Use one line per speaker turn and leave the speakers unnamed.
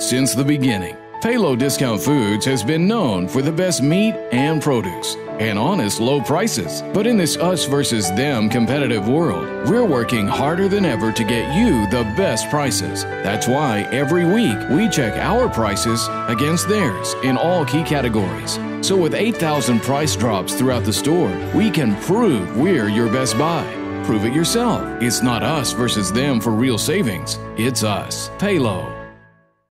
Since the beginning, Palo Discount Foods has been known for the best meat and produce and honest low prices. But in this us versus them competitive world, we're working harder than ever to get you the best prices. That's why every week we check our prices against theirs in all key categories. So with 8,000 price drops throughout the store, we can prove we're your best buy. Prove it yourself. It's not us versus them for real savings. It's us. Palo.